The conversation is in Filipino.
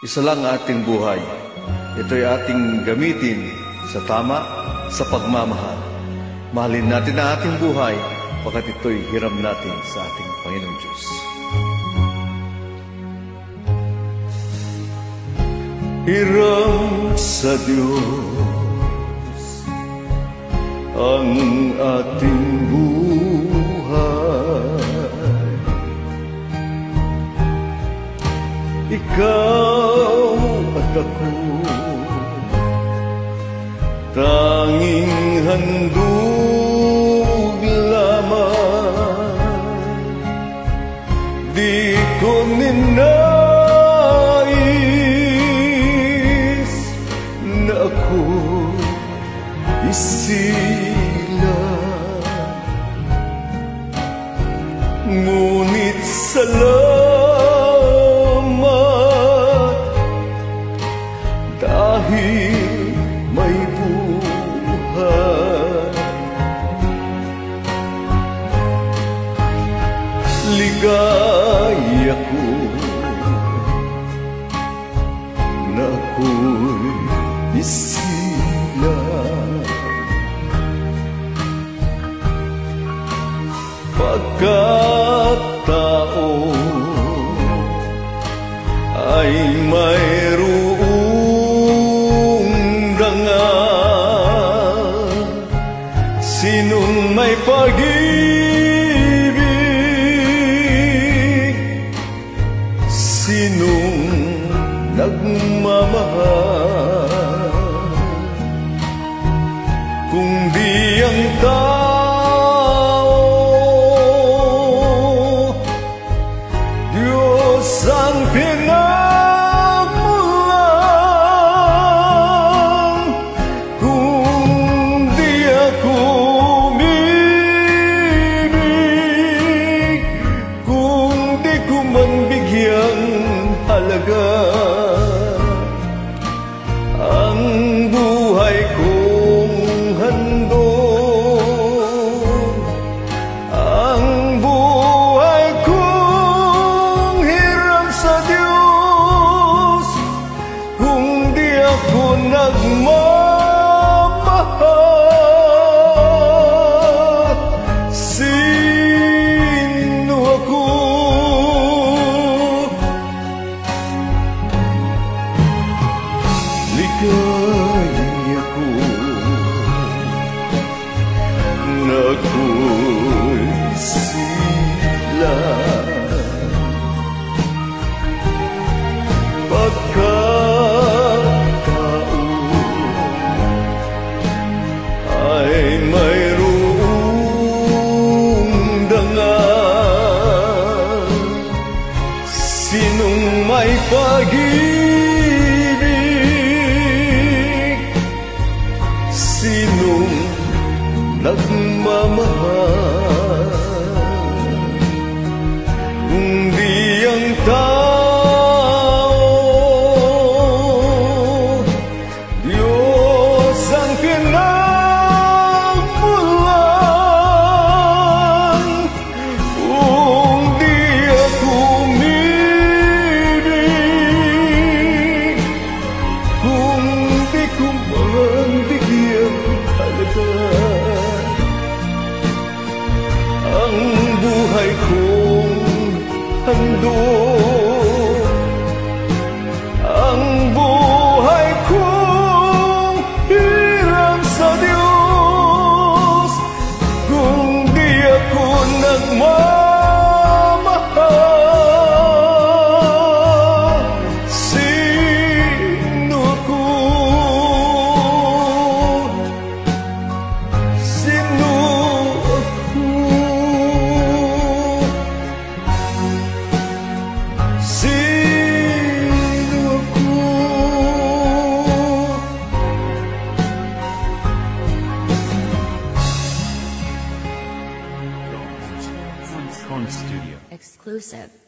Isa lang ating buhay. Ito'y ating gamitin sa tama, sa pagmamahal. Mahalin natin ang ating buhay, pagkat ito'y hiram natin sa ating Panginoong Diyos. Hiram sa Diyos ang ating buhay. Ikaw at ako, tanging handog lamang. Di ko ninais na ako isilang, ngunit salamat dahil may buhay. Ligaya ko na ako'y isilang, pagkat tao ay mayroong dangal. Sinong may pag-ibig, sinong nagmamahal, kung di ang tao, Diyos ang pinagmulan. Kung di ako umibig, kung di ko man bigyang halaga ang buhay kong handog, ang buhay kong hiram sa Diyos. Kung di ako nagmamahal, sino ako? Ligaya ko na ako'y silang, pagkat tao ay mayroong dangal. Sinong may pag-ibig, sinong nagmamahal, kung di ang tao, Diyos ang pinagmulan. Kung di ako umibig, kung di ko man bigyang halaga ang buhay kong handog, ang buhay kong hiram sa Diyos. Kung di ako nagmamahal, sino ako? Sino ako? Sino ako? Con Studio. Exclusive.